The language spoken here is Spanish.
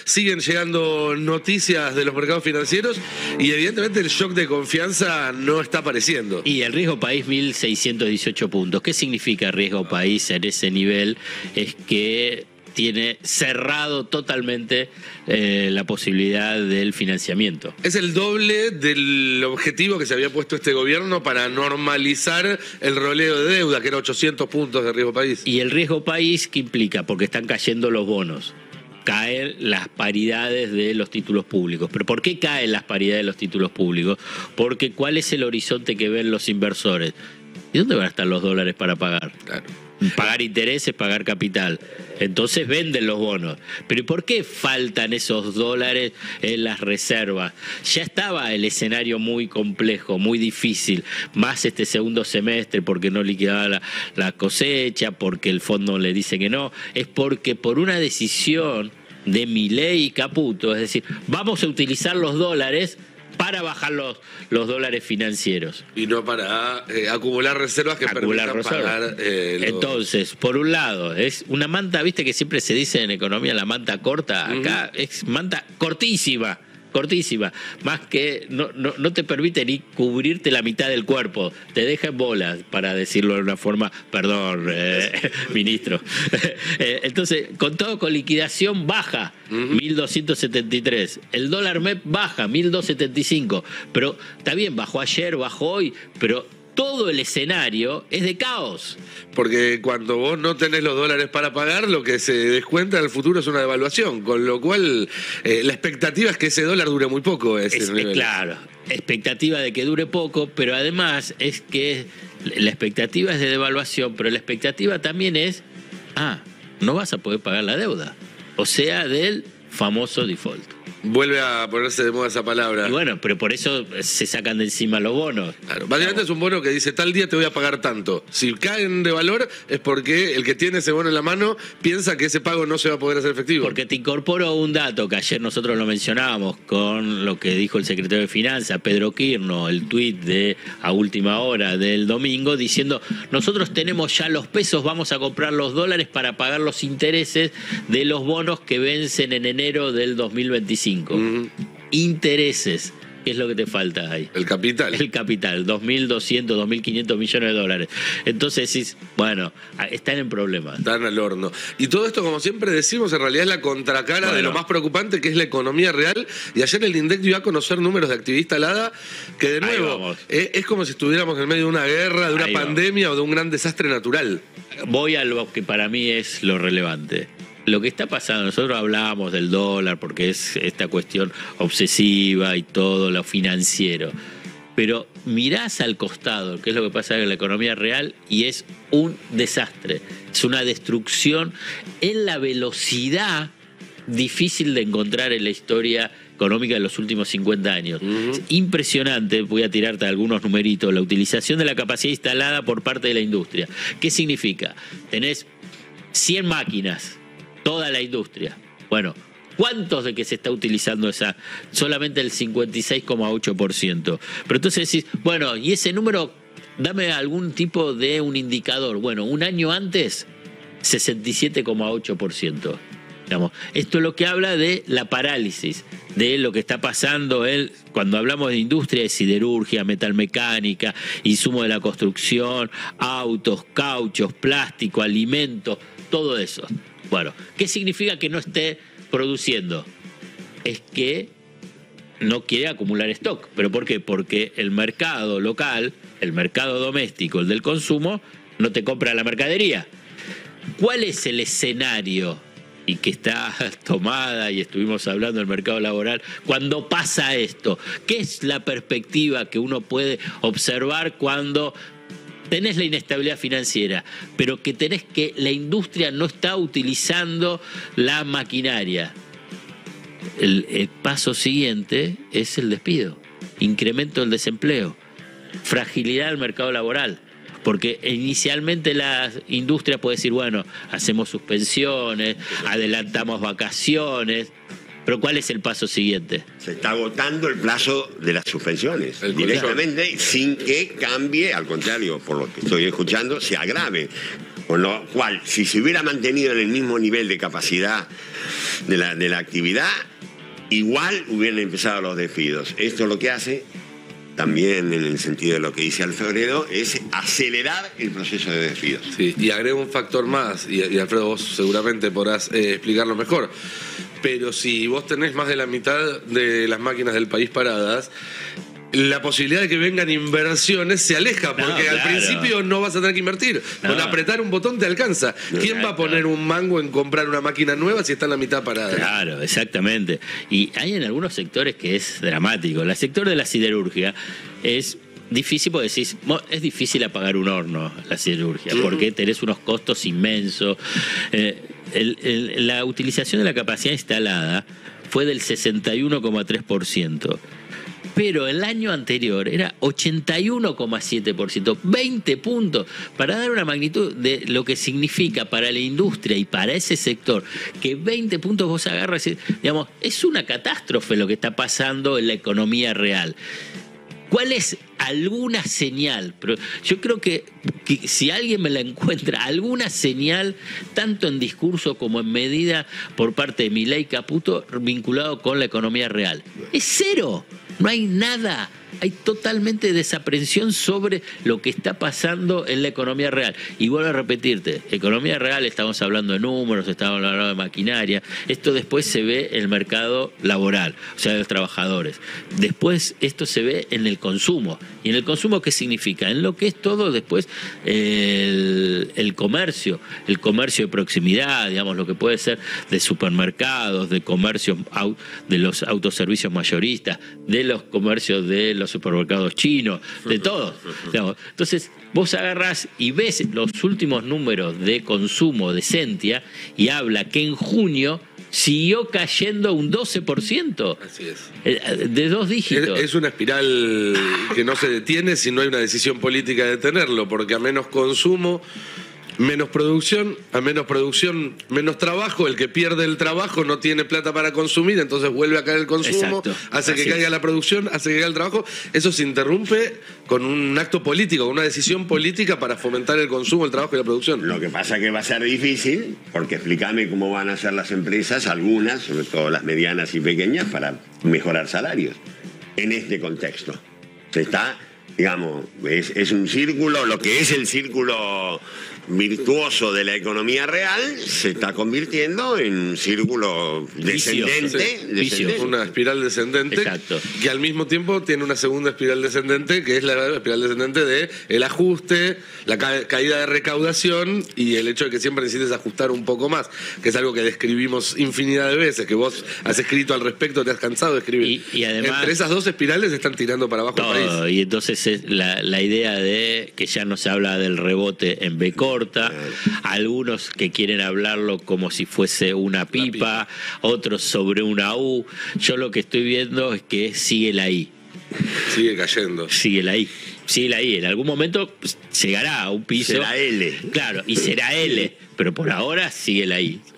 siguen llegando noticias de los mercados financieros y evidentemente el shock de confianza no está apareciendo. Y el riesgo país 1.618 puntos. ¿Qué significa riesgo país en ese nivel? Es que tiene cerrado totalmente la posibilidad del financiamiento. Es el doble del objetivo que se había puesto este gobierno para normalizar el roleo de deuda, que era 800 puntos de riesgo país. ¿Y el riesgo país qué implica? Porque están cayendo los bonos. Caen las paridades de los títulos públicos. ¿Pero por qué caen las paridades de los títulos públicos? Porque ¿cuál es el horizonte que ven los inversores? ¿Y dónde van a estar los dólares para pagar? Claro. Pagar intereses, pagar capital. Entonces venden los bonos. Pero ¿y por qué faltan esos dólares en las reservas? Ya estaba el escenario muy complejo, muy difícil, más este segundo semestre porque no liquidaba la cosecha, porque el fondo le dice que no. Es porque por una decisión de Milei y Caputo, es decir, vamos a utilizar los dólares para bajar los dólares financieros. Y no para acumular reservas que permitan pagar. Entonces, por un lado, es una manta, viste que siempre se dice en economía la manta corta, acá es manta cortísima. Más que no te permite ni cubrirte la mitad del cuerpo, te deja en bolas, para decirlo de una forma, perdón, ministro. Entonces, con liquidación baja, 1.273, el dólar MEP baja, 1.275, pero está bien, bajó ayer, bajó hoy, pero todo el escenario es de caos. Porque cuando vos no tenés los dólares para pagar, lo que se descuenta en el futuro es una devaluación, con lo cual la expectativa es que ese dólar dure muy poco. Claro, expectativa de que dure poco, pero además es que la expectativa es de devaluación, pero la expectativa también es, no vas a poder pagar la deuda, o sea, del famoso default. Vuelve a ponerse de moda esa palabra. Y bueno, pero por eso se sacan de encima los bonos. Claro, básicamente es un bono que dice tal día te voy a pagar tanto. Si caen de valor es porque el que tiene ese bono en la mano piensa que ese pago no se va a poder hacer efectivo. Porque te incorporo un dato que ayer nosotros lo mencionábamos con lo que dijo el secretario de Finanzas, Pedro Quirno, el tuit de a última hora del domingo, diciendo nosotros tenemos ya los pesos, vamos a comprar los dólares para pagar los intereses de los bonos que vencen en enero del 2025. Intereses. ¿Qué es lo que te falta ahí? El capital. El capital, 2.200, 2.500 millones de dólares. Entonces decís, bueno, están en problemas. Están al horno. Y todo esto, como siempre decimos, en realidad es la contracara de lo más preocupante, que es la economía real. Y ayer el INDEC dio a conocer números de actividad instalada que, de nuevo, es como si estuviéramos en medio de una guerra, de una pandemia o de un gran desastre natural. Voy a lo que para mí es lo relevante. Lo que está pasando, nosotros hablábamos del dólar porque es esta cuestión obsesiva y todo lo financiero, pero mirás al costado, que es lo que pasa en la economía real, y es un desastre, es una destrucción en la velocidad difícil de encontrar en la historia económica de los últimos 50 años. Es impresionante, voy a tirarte algunos numeritos, la utilización de la capacidad instalada por parte de la industria. ¿Qué significa? Tenés 100 máquinas, toda la industria. Bueno, ¿cuántos de que se está utilizando esa? Solamente el 56,8%. Pero entonces decís, bueno, y ese número, dame algún tipo de un indicador. Bueno, un año antes, 67,8%. Digamos, esto es lo que habla de la parálisis, de lo que está pasando cuando hablamos de industria de siderurgia, metalmecánica, insumos de la construcción, autos, cauchos, plástico, alimentos, todo eso. Bueno, ¿qué significa que no esté produciendo? Es que no quiere acumular stock. ¿Pero por qué? Porque el mercado local, el mercado doméstico, el del consumo, no te compra la mercadería. ¿Cuál es el escenario? Y que está tomada, y estuvimos hablando del mercado laboral, cuando pasa esto, ¿qué es la perspectiva que uno puede observar cuando tenés la inestabilidad financiera, pero que tenés que la industria no está utilizando la maquinaria? El paso siguiente es el despido, incremento del desempleo, fragilidad del mercado laboral. Porque inicialmente la industria puede decir, bueno, hacemos suspensiones, adelantamos vacaciones, pero ¿cuál es el paso siguiente? Se está agotando el plazo de las suspensiones directamente, sin que cambie, al contrario, por lo que estoy escuchando, se agrave. Con lo cual, si se hubiera mantenido en el mismo nivel de capacidad de la actividad, igual hubieran empezado los despidos. Esto lo que hace, también en el sentido de lo que dice Alfredo, es acelerar el proceso de despidos. Sí, y agrego un factor más, y Alfredo, vos seguramente podrás explicarlo mejor, pero si vos tenés más de la mitad de las máquinas del país paradas, la posibilidad de que vengan inversiones se aleja, porque al principio no vas a tener que invertir. Con apretar un botón te alcanza. ¿Quién va a poner un mango en comprar una máquina nueva si está en la mitad parada? Claro, exactamente. Y hay en algunos sectores que es dramático. El sector de la siderurgia es difícil, porque decís, es difícil apagar un horno, la siderurgia, porque tenés unos costos inmensos. La utilización de la capacidad instalada fue del 61,3%. Pero el año anterior era 81,7%, 20 puntos, para dar una magnitud de lo que significa para la industria y para ese sector, que 20 puntos vos agarras y, digamos, es una catástrofe lo que está pasando en la economía real. ¿Cuál es alguna señal? Pero yo creo que si alguien me la encuentra, alguna señal, tanto en discurso como en medida por parte de Milei Caputo, vinculado con la economía real? Es cero. No hay nada, hay totalmente desaprensión sobre lo que está pasando en la economía real. Y vuelvo a repetirte, economía real, estamos hablando de números, estamos hablando de maquinaria, esto después se ve en el mercado laboral, o sea, de los trabajadores. Después esto se ve en el consumo. ¿Y en el consumo qué significa? En lo que es todo después el comercio de proximidad, digamos, lo que puede ser de supermercados, de comercios, de los autoservicios mayoristas, de los comercios de los supermercados chinos, de todo. Entonces, vos agarrás y ves los últimos números de consumo de Sentia y habla que en junio siguió cayendo un 12%. Así es. De 2 dígitos. Es una espiral que no se detiene si no hay una decisión política de detenerlo, porque a menos consumo, menos producción, a menos producción, menos trabajo. El que pierde el trabajo no tiene plata para consumir, entonces vuelve a caer el consumo. Exacto. Hace que caiga la producción, hace que caiga el trabajo. Eso se interrumpe con un acto político, con una decisión política para fomentar el consumo, el trabajo y la producción. Lo que pasa que va a ser difícil, porque explícame cómo van a hacer las empresas, algunas, sobre todo las medianas y pequeñas, para mejorar salarios en este contexto. Se está, digamos, es un círculo, lo que es el círculo virtuoso de la economía real se está convirtiendo en un círculo descendente. Una espiral descendente. Exacto. Que al mismo tiempo tiene una segunda espiral descendente, que es la espiral descendente de el ajuste, la caída de recaudación y el hecho de que siempre necesites ajustar un poco más, que es algo que describimos infinidad de veces, que vos has escrito al respecto, te has cansado de escribir. Y además, entre esas dos espirales están tirando para abajo todo, el país. y entonces es la idea de que ya no se habla del rebote en B corta, algunos que quieren hablarlo como si fuese una pipa, otros sobre una U. Yo lo que estoy viendo es que sigue la I. Sigue cayendo. Sigue la I. En algún momento llegará a un piso. Será L. Claro, y será L, pero por ahora sigue la I.